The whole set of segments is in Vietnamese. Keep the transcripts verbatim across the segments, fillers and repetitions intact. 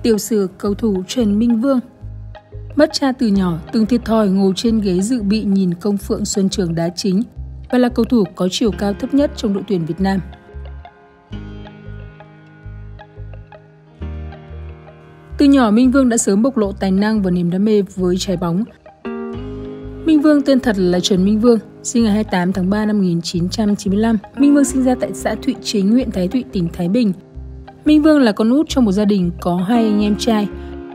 Tiểu sử cầu thủ Trần Minh Vương. Mất cha từ nhỏ, từng thiệt thòi ngồi trên ghế dự bị nhìn Công Phượng Xuân Trường đá chính và là cầu thủ có chiều cao thấp nhất trong đội tuyển Việt Nam. Từ nhỏ, Minh Vương đã sớm bộc lộ tài năng và niềm đam mê với trái bóng. Minh Vương tên thật là Trần Minh Vương, sinh ngày hai mươi tám tháng ba năm một nghìn chín trăm chín mươi lăm. Minh Vương sinh ra tại xã Thụy Chính, huyện Thái Thụy, tỉnh Thái Bình. Minh Vương là con út trong một gia đình có hai anh em trai.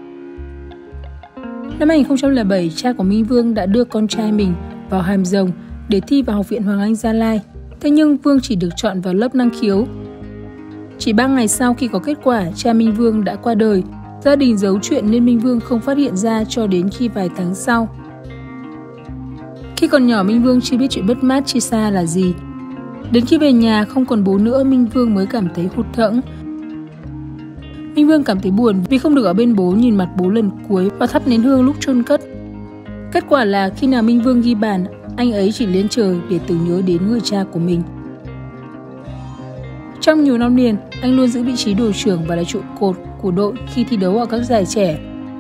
Năm hai nghìn không trăm lẻ bảy, cha của Minh Vương đã đưa con trai mình vào Hàm Rồng để thi vào Học viện Hoàng Anh Gia Lai. Thế nhưng Vương chỉ được chọn vào lớp năng khiếu. Chỉ ba ngày sau khi có kết quả, cha Minh Vương đã qua đời. Gia đình giấu chuyện nên Minh Vương không phát hiện ra cho đến khi vài tháng sau. Khi còn nhỏ, Minh Vương chưa biết chuyện mất mát chia xa là gì. Đến khi về nhà không còn bố nữa, Minh Vương mới cảm thấy hụt hẫng. Minh Vương cảm thấy buồn vì không được ở bên bố, nhìn mặt bố lần cuối và thắp nén hương lúc chôn cất. Kết quả là khi nào Minh Vương ghi bàn, anh ấy chỉ lên trời để tưởng nhớ đến người cha của mình. Trong nhiều năm liền, anh luôn giữ vị trí đội trưởng và là trụ cột của đội khi thi đấu ở các giải trẻ.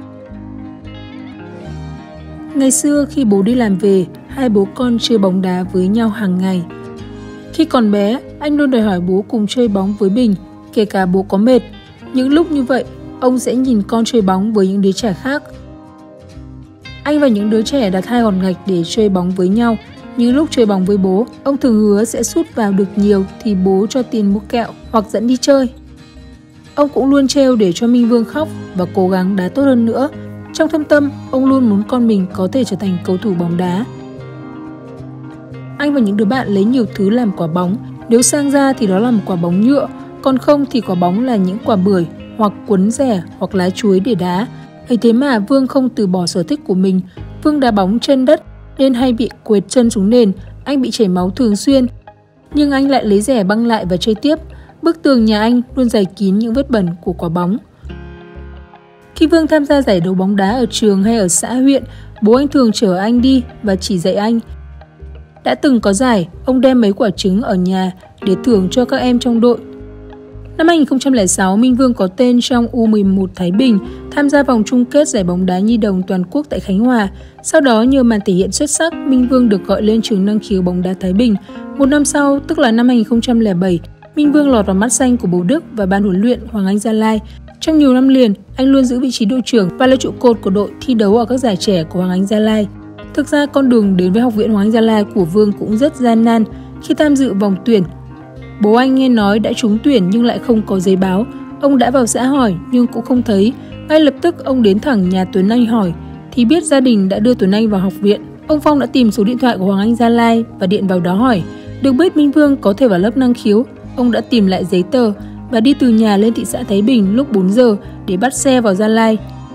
Ngày xưa khi bố đi làm về, hai bố con chơi bóng đá với nhau hàng ngày. Khi còn bé, anh luôn đòi hỏi bố cùng chơi bóng với mình, kể cả bố có mệt. Những lúc như vậy, ông sẽ nhìn con chơi bóng với những đứa trẻ khác. Anh và những đứa trẻ đặt hai hòn gạch để chơi bóng với nhau. Những lúc chơi bóng với bố, ông thường hứa sẽ sút vào được nhiều thì bố cho tiền mua kẹo hoặc dẫn đi chơi. Ông cũng luôn trêu để cho Minh Vương khóc và cố gắng đá tốt hơn nữa. Trong thâm tâm, ông luôn muốn con mình có thể trở thành cầu thủ bóng đá. Anh và những đứa bạn lấy nhiều thứ làm quả bóng. Nếu sang ra thì đó là một quả bóng nhựa, còn không thì quả bóng là những quả bưởi hoặc cuốn rẻ hoặc lá chuối để đá. Ấy thế mà Vương không từ bỏ sở thích của mình. Vương đá bóng trên đất nên hay bị quệt chân xuống nền, anh bị chảy máu thường xuyên. Nhưng anh lại lấy rẻ băng lại và chơi tiếp. Bức tường nhà anh luôn dày kín những vết bẩn của quả bóng. Khi Vương tham gia giải đấu bóng đá ở trường hay ở xã huyện, bố anh thường chở anh đi và chỉ dạy anh. Đã từng có giải, ông đem mấy quả trứng ở nhà để thưởng cho các em trong đội. Năm hai nghìn không trăm lẻ sáu, Minh Vương có tên trong U mười một Thái Bình, tham gia vòng chung kết giải bóng đá nhi đồng toàn quốc tại Khánh Hòa. Sau đó, nhờ màn thể hiện xuất sắc, Minh Vương được gọi lên trường năng khiếu bóng đá Thái Bình. Một năm sau, tức là năm hai nghìn không trăm lẻ bảy, Minh Vương lọt vào mắt xanh của bố Đức và ban huấn luyện Hoàng Anh Gia Lai. Trong nhiều năm liền, anh luôn giữ vị trí đội trưởng và là trụ cột của đội thi đấu ở các giải trẻ của Hoàng Anh Gia Lai. Thực ra, con đường đến với Học viện Hoàng Anh Gia Lai của Vương cũng rất gian nan. Khi tham dự vòng tuyển, bố anh nghe nói đã trúng tuyển nhưng lại không có giấy báo. Ông đã vào xã hỏi nhưng cũng không thấy. Ngay lập tức ông đến thẳng nhà Tuấn Anh hỏi, thì biết gia đình đã đưa Tuấn Anh vào học viện. Ông Phong đã tìm số điện thoại của Hoàng Anh Gia Lai và điện vào đó hỏi. Được biết Minh Vương có thể vào lớp năng khiếu. Ông đã tìm lại giấy tờ và đi từ nhà lên thị xã Thái Bình lúc bốn giờ để bắt xe vào Gia Lai.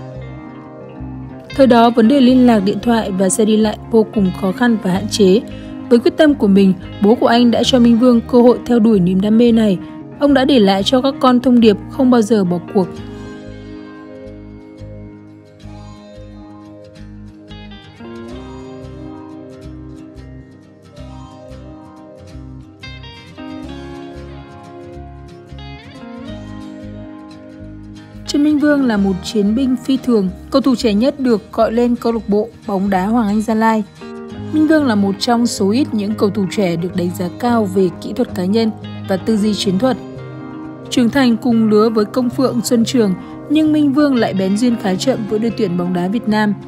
Thời đó, vấn đề liên lạc điện thoại và xe đi lại vô cùng khó khăn và hạn chế. Với quyết tâm của mình, bố của anh đã cho Minh Vương cơ hội theo đuổi niềm đam mê này. Ông đã để lại cho các con thông điệp không bao giờ bỏ cuộc. Trần Minh Vương là một chiến binh phi thường, cầu thủ trẻ nhất được gọi lên câu lạc bộ bóng đá Hoàng Anh Gia Lai. Minh Vương là một trong số ít những cầu thủ trẻ được đánh giá cao về kỹ thuật cá nhân và tư duy chiến thuật. Trưởng thành cùng lứa với Công Phượng Xuân Trường, nhưng Minh Vương lại bén duyên khá chậm với đội tuyển bóng đá Việt Nam.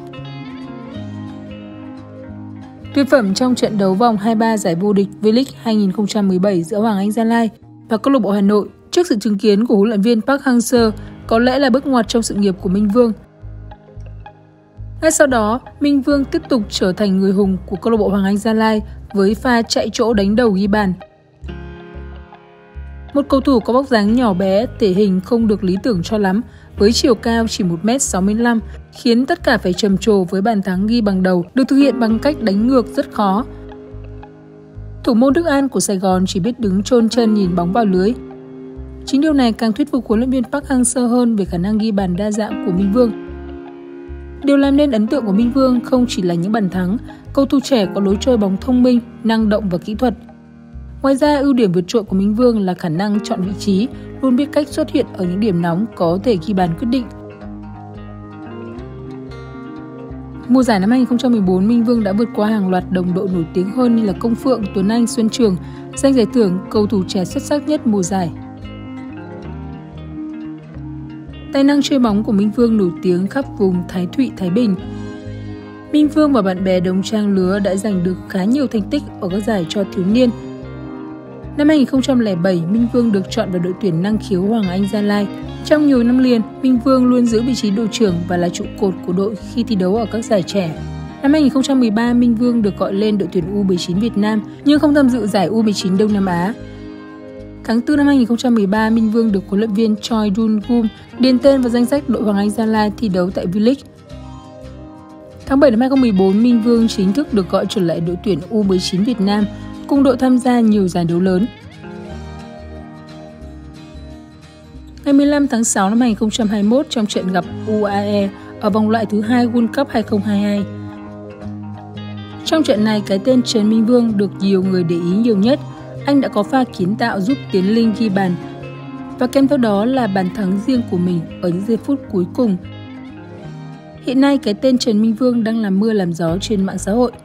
Tuyệt phẩm trong trận đấu vòng hai mươi ba giải vô địch V-League hai nghìn không trăm mười bảy giữa Hoàng Anh Gia Lai và câu lạc bộ Hà Nội trước sự chứng kiến của huấn luyện viên Park Hang-seo có lẽ là bước ngoặt trong sự nghiệp của Minh Vương. Ngay sau đó, Minh Vương tiếp tục trở thành người hùng của câu lạc bộ Hoàng Anh Gia Lai với pha chạy chỗ đánh đầu ghi bàn. Một cầu thủ có vóc dáng nhỏ bé, thể hình không được lý tưởng cho lắm, với chiều cao chỉ một mét sáu mươi lăm, khiến tất cả phải trầm trồ với bàn thắng ghi bằng đầu, được thực hiện bằng cách đánh ngược rất khó. Thủ môn Đức An của Sài Gòn chỉ biết đứng chôn chân nhìn bóng vào lưới. Chính điều này càng thuyết phục huấn luyện viên Park Hang-seo hơn về khả năng ghi bàn đa dạng của Minh Vương. Điều làm nên ấn tượng của Minh Vương không chỉ là những bàn thắng, cầu thủ trẻ có lối chơi bóng thông minh, năng động và kỹ thuật. Ngoài ra, ưu điểm vượt trội của Minh Vương là khả năng chọn vị trí, luôn biết cách xuất hiện ở những điểm nóng có thể ghi bàn quyết định. Mùa giải năm hai nghìn không trăm mười bốn, Minh Vương đã vượt qua hàng loạt đồng đội nổi tiếng hơn như là Công Phượng, Tuấn Anh, Xuân Trường, giành giải thưởng cầu thủ trẻ xuất sắc nhất mùa giải. Tài năng chơi bóng của Minh Vương nổi tiếng khắp vùng Thái Thụy, Thái Bình. Minh Vương và bạn bè đồng trang lứa đã giành được khá nhiều thành tích ở các giải cho thiếu niên. Năm hai nghìn không trăm lẻ bảy, Minh Vương được chọn vào đội tuyển năng khiếu Hoàng Anh Gia Lai. Trong nhiều năm liền, Minh Vương luôn giữ vị trí đội trưởng và là trụ cột của đội khi thi đấu ở các giải trẻ. Năm hai nghìn không trăm mười ba, Minh Vương được gọi lên đội tuyển U mười chín Việt Nam nhưng không tham dự giải U mười chín Đông Nam Á. Tháng tư năm hai nghìn không trăm mười ba, Minh Vương được huấn luyện viên Choi Dun-gun điền tên vào danh sách đội Hoàng Anh Gia Lai thi đấu tại V-League. Tháng bảy năm hai nghìn không trăm mười bốn, Minh Vương chính thức được gọi trở lại đội tuyển U mười chín Việt Nam, cùng đội tham gia nhiều giải đấu lớn. Ngày mười lăm tháng sáu năm hai nghìn không trăm hai mươi mốt, trong trận gặp u a e ở vòng loại thứ hai World Cup hai nghìn không trăm hai mươi hai. Trong trận này, cái tên Trần Minh Vương được nhiều người để ý nhiều nhất. Anh đã có pha kiến tạo giúp Tiến Linh ghi bàn và kèm theo đó là bàn thắng riêng của mình ở những giây phút cuối cùng. Hiện nay, cái tên Trần Minh Vương đang làm mưa làm gió trên mạng xã hội.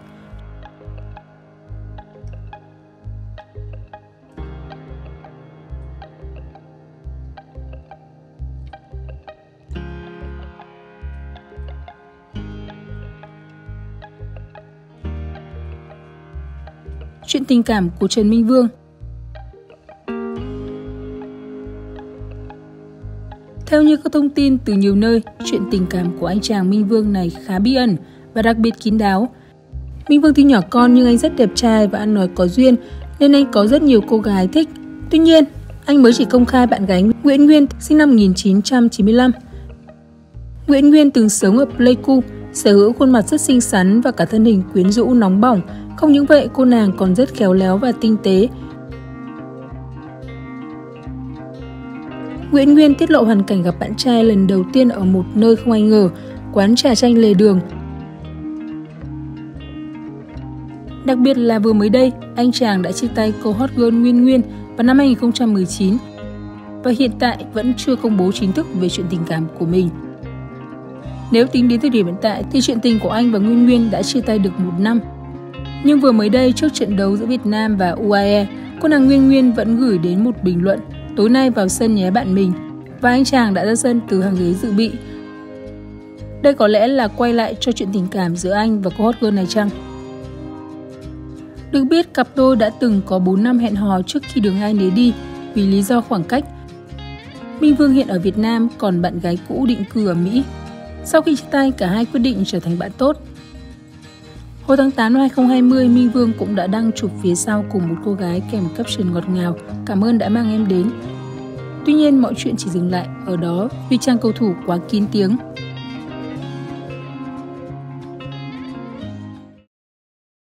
Chuyện tình cảm của Trần Minh Vương. Theo như các thông tin từ nhiều nơi, chuyện tình cảm của anh chàng Minh Vương này khá bí ẩn và đặc biệt kín đáo. Minh Vương tuy nhỏ con nhưng anh rất đẹp trai và ăn nói có duyên nên anh có rất nhiều cô gái thích. Tuy nhiên, anh mới chỉ công khai bạn gái Nguyễn Nguyên sinh năm một nghìn chín trăm chín mươi lăm. Nguyễn Nguyên từng sống ở Pleiku, sở hữu khuôn mặt rất xinh xắn và cả thân hình quyến rũ nóng bỏng. Không những vậy, cô nàng còn rất khéo léo và tinh tế. Nguyễn Nguyên tiết lộ hoàn cảnh gặp bạn trai lần đầu tiên ở một nơi không ai ngờ, quán trà chanh lề đường. Đặc biệt là vừa mới đây, anh chàng đã chia tay cô hot girl Nguyên Nguyên vào năm hai nghìn không trăm mười chín và hiện tại vẫn chưa công bố chính thức về chuyện tình cảm của mình. Nếu tính đến thời điểm hiện tại thì chuyện tình của anh và Nguyên Nguyên đã chia tay được một năm. Nhưng vừa mới đây, trước trận đấu giữa Việt Nam và u a e, cô nàng Nguyên Nguyên vẫn gửi đến một bình luận: tối nay vào sân nhé bạn mình, và anh chàng đã ra sân từ hàng ghế dự bị. Đây có lẽ là quay lại cho chuyện tình cảm giữa anh và cô hot girl này chăng? Được biết, cặp đôi đã từng có bốn năm hẹn hò trước khi đường hai nấy đi vì lý do khoảng cách. Minh Vương hiện ở Việt Nam, còn bạn gái cũ định cư ở Mỹ. Sau khi chia tay, cả hai quyết định trở thành bạn tốt. Hồi tháng tám năm hai nghìn không trăm hai mươi, Minh Vương cũng đã đăng chụp phía sau cùng một cô gái kèm caption ngọt ngào: cảm ơn đã mang em đến. Tuy nhiên, mọi chuyện chỉ dừng lại ở đó vì chàng cầu thủ quá kín tiếng.